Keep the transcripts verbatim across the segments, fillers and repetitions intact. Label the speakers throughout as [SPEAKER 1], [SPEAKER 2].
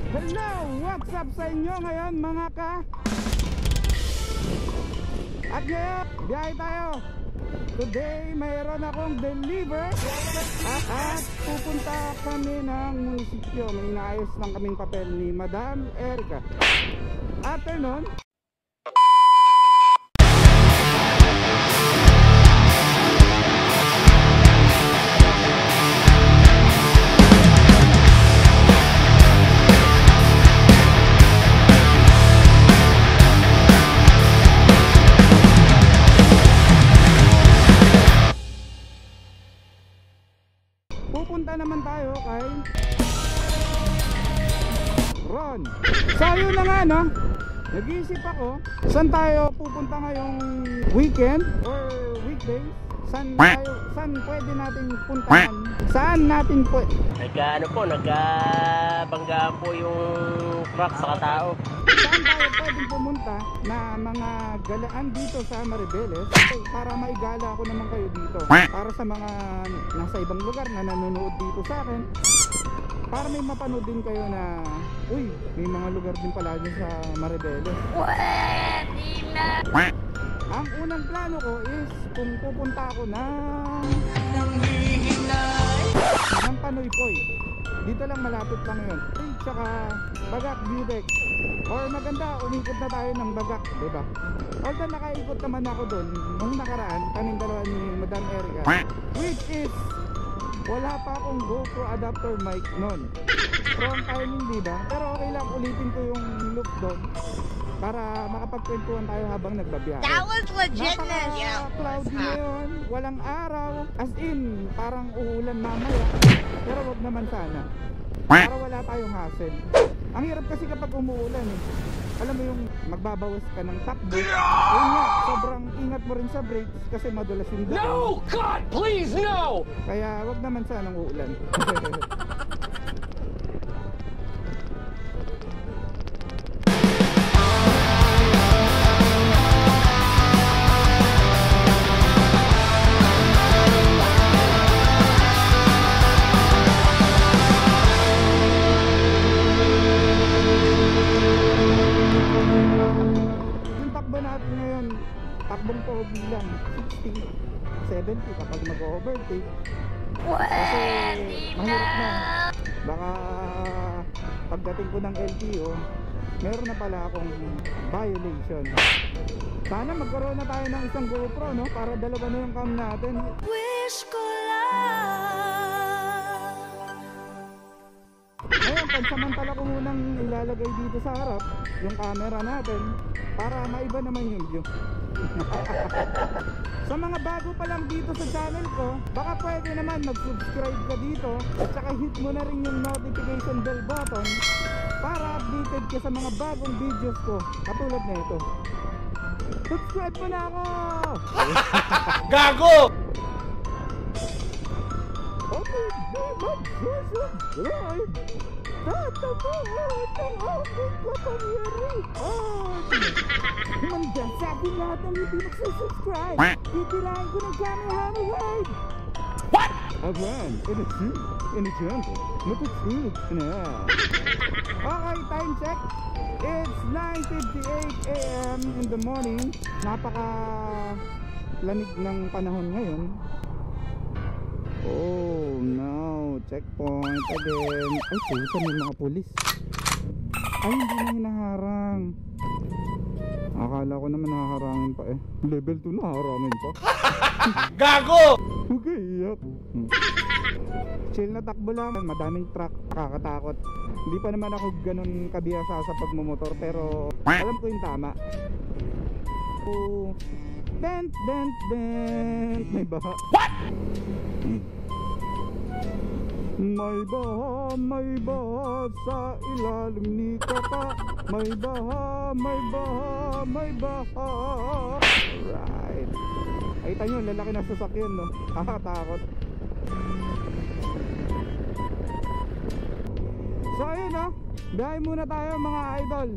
[SPEAKER 1] Hello! What's up sa inyo ngayon mga ka? At ngayon, biyahe tayo. Today, mayroon akong deliver at, at pupunta kami ng munisipyo. May inaayos lang kaming papel ni Madam Erica. After nun, pupunta naman tayo kay Ron. So yun na nga no, nag-iisip ako saan tayo pupunta ngayong weekend or weekdays. Saan tayo, saan pwede natin puntahan, saan natin pwede
[SPEAKER 2] Nagka ano po, nagkabanggaan po yung truck sa katao.
[SPEAKER 1] Saan tayo pwedeng pumunta na mga galaan dito sa Maribeles para maigala ko naman kayo dito. Para sa mga nasa ibang lugar na nanonood dito sa akin, para may mapanood din kayo na uy, may mga lugar din pala dyan sa Maribeles. Ang unang plano ko is kung pupunta ako ng ng Panoypoy. Dito lang, malapit lang yun. Tsaka Bagak, Budex. Or maganda, umikot na tayo ng Bagak, diba? Although nakaikot naman ako doon nung nakaraan, kaming dalawa ni Madam Erica, which is wala pa akong GoPro adapter mic nun. Wrong timing, diba? Pero okay lang, ulitin ko yung look doon para makapagkwentuhan tayo habang nagbabiyahe.
[SPEAKER 3] That was legitness.
[SPEAKER 1] Napaka cloudy ngayon, walang araw, as in parang uulan mamaya, pero wag naman sana, para wala tayong hassle. Ang hirap kasi kapag umuulan eh, alam mo yung magbabawas ka ng takbo, yun nga, sobrang ingat mo rin sa brakes kasi madulas yung daan.
[SPEAKER 4] No! God, please, no!
[SPEAKER 1] Kaya wag naman sanang uulan. Takbong pogi lang, sixty, seventy kapag mag-overtake. Kasi mahirap na. Baka pagdating ko ng L T O, meron na pala akong violation. Sana magkaroon na tayo ng isang GoPro, no? Para dalawa na yung cam natin.
[SPEAKER 3] Wish ko lang.
[SPEAKER 1] Ngayon, pansamantala ko munang ilalagay dito sa harap yung camera natin para maiba naman yung view. Sa mga bago pa lang dito sa channel ko, baka pwede naman mag-subscribe ka dito at saka hit mo na rin yung notification bell button para updated ka sa mga bagong videos ko katulad na ito. Subscribe mo na ako!
[SPEAKER 4] Gago!
[SPEAKER 1] Okay, di mag-subscribe! Tatamaan ang aking kapangyarihan! Nandiyan sa akin lahat ng hindi magsusubscribe! Titirahin ko ng Kamehame Wave!
[SPEAKER 4] What?
[SPEAKER 1] Awan, in a jungle, in a jungle, matutulog ka na! Okay, time check! It's nine fifty-eight a m in the morning. Napaka lamig ng panahon ngayon. Oh no, checkpoint again. Ay, pusa, may mga pulis. Ay, hindi na hinaharang. Akala ko naman nahaharangin pa eh. Level two na haharangin pa.
[SPEAKER 4] Gago!
[SPEAKER 1] Okay, iyak. Hmm. Chill na takbo lang. Madaming truck, nakakatakot. Hindi pa naman ako ganun kabiyasa sa pagmumotor, pero alam ko yung tama. Oh, dent, dent, dent. May baha.
[SPEAKER 4] What?
[SPEAKER 1] Hmm. May baha, may baha sa ilalim ni Kaka. May baha, may baha, may baha. Right. Ay, tayo, lalaki na sasakyan, no? Kakatakot. So, ayun, no? Biyahe muna tayo, mga idol.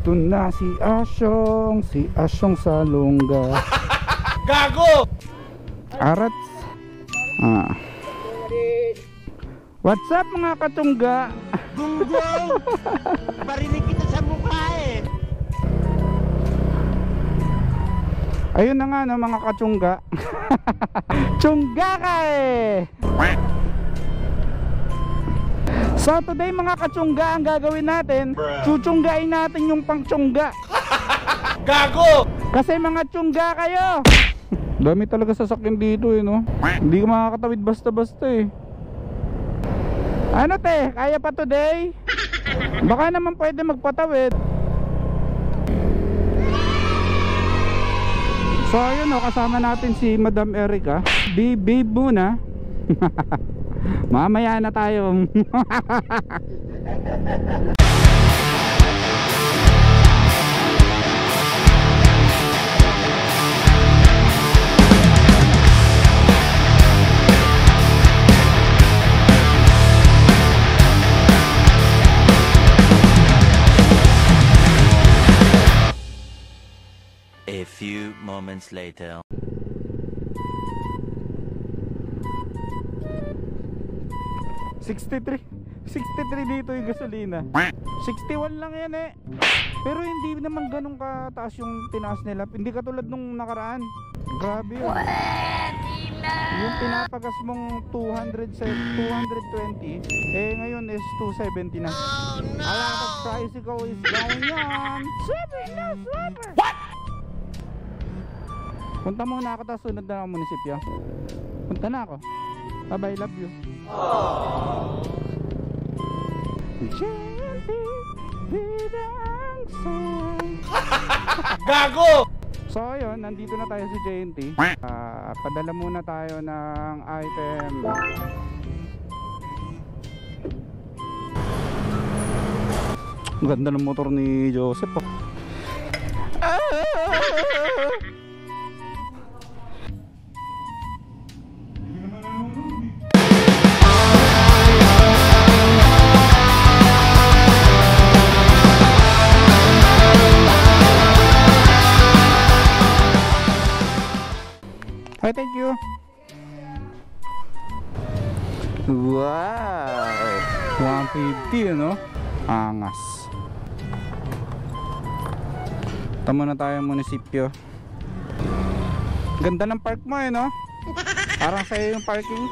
[SPEAKER 1] Ito na si Asyong, si Asyong Salonga.
[SPEAKER 4] Gago!
[SPEAKER 1] Arats. Ah. What's up mga katungga?
[SPEAKER 2] Gunggong! Marinig kita sa mukha eh.
[SPEAKER 1] Ayun na nga no mga katungga. Tungga ka eh. So today mga katsungga, ang gagawin natin, chuchunggain natin yung pangtsungga.
[SPEAKER 4] Gago!
[SPEAKER 1] Kasi mga tsungga kayo. Dami talaga sasakyan dito eh no. Hindi ka makakatawid basta-basta eh. Ano te, kaya pa today? Baka naman pwede magpatawid. So ayun no, kasama natin si Madam Erica. Bibib muna. Mamaya na tayo.
[SPEAKER 5] A few moments later.
[SPEAKER 1] sixty-three sixty-three dito yung gasolina. sixty-one lang yan eh. Pero hindi naman ganun kataas yung tinaas nila. Hindi katulad nung nakaraan. Grabe yun. Yung pinapagas mong two hundred, two twenty, eh ngayon is two seventy na. A lot of tricycle is going on. Super na super. What? Punta muna ako, tapos sunod na ang munisipyo. Punta na ako. Bye bye, love you.
[SPEAKER 4] Gago!
[SPEAKER 1] So ayun, nandito na tayo sa J N T. uh, Padala muna tayo ng item. Ang ganda ng motor ni Joseph oh. Hi, thank you. Wow, one fifty ano? Angas. Tama na tayo munisipyo. Ganda ng park mo eh no? Parang sa'yo yung parking.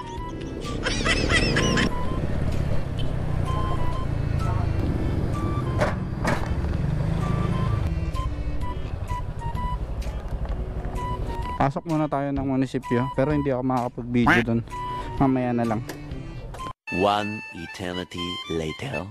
[SPEAKER 1] Pasok muna tayo ng munisipyo. Pero hindi ako makakapag-video doon. Mamaya na lang.
[SPEAKER 5] One eternity later.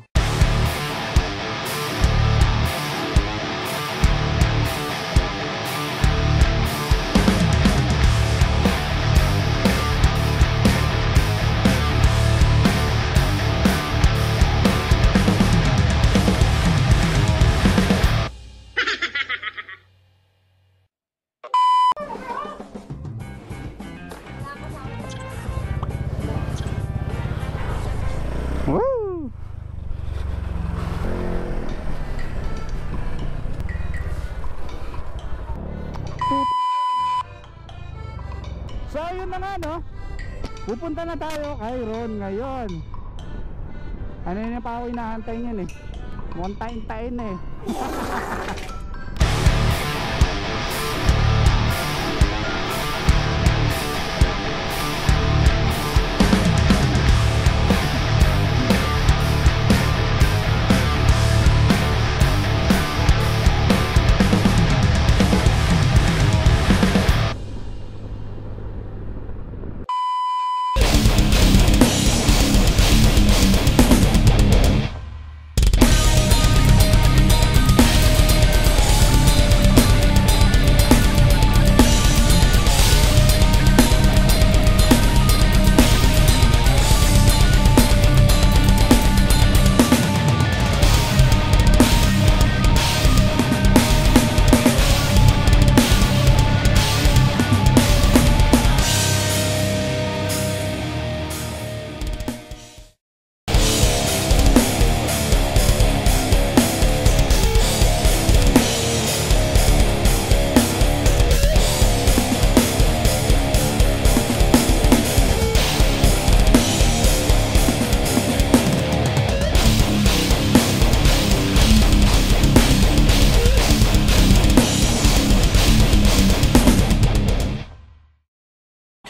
[SPEAKER 1] Woo! So ayun na nga no. Pupunta na tayo kay Ron ngayon. Ano yun pa ako inaantay niyan eh. Mukhang tain-tain eh.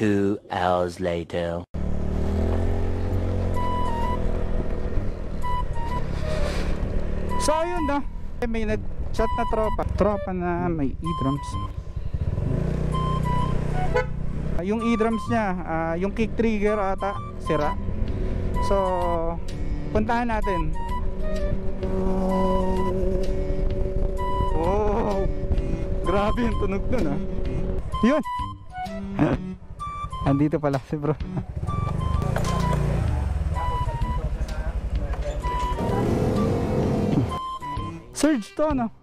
[SPEAKER 5] Two hours later.
[SPEAKER 1] So ayun no, may nag-chat na tropa Tropa na may e-drums. uh, Yung e-drums niya, uh, yung kick trigger ata sira. So puntahan natin. Oh, grabe yung tunog dun ah. Yun. Andito pala si bro. Surge to no.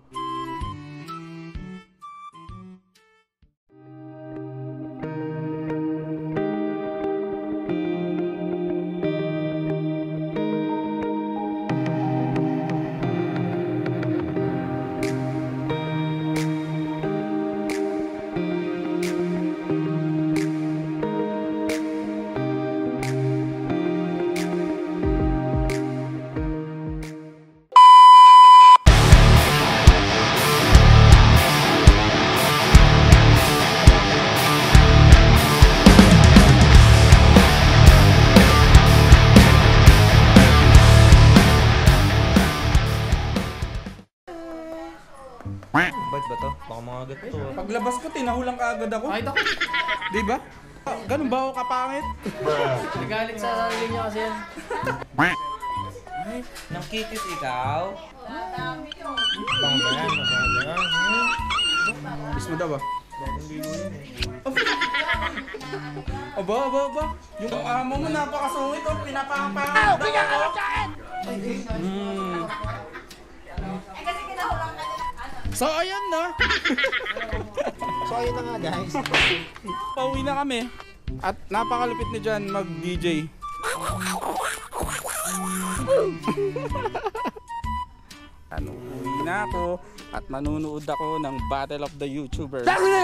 [SPEAKER 4] Ba't ba to? Baka mga agad to.
[SPEAKER 1] Paglabas ko, tinahulang ka agad ako. Ay, ako. Di ba? Ganun ba ako kapangit?
[SPEAKER 2] Nagalit sa sarili niya kasi yan.
[SPEAKER 4] Nang kitis ikaw? Bang ba yan? Bang ba yan?
[SPEAKER 1] Bis mo daw ba? Aba, aba, aba. Yung amo mo napakasungit oh. Pinapapangit. Oh, pinapangit ka akin! Hmm. So ayan na.
[SPEAKER 2] So ayun na nga guys.
[SPEAKER 1] Pauwi na kami. At napakalupit ni Jan mag-D J. Ano, uwi na ako at manunood ako ng Battle of the YouTubers.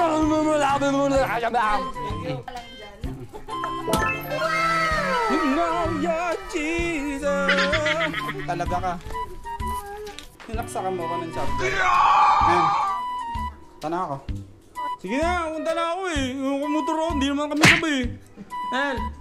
[SPEAKER 1] You know you're Jesus. Talaga ka. Hinaksakan mo ako ng chapter. Ayan. Tana ako. Sige na, punta na ako eh. Yung kumutur ako, hindi naman kami sabay eh. Ayan.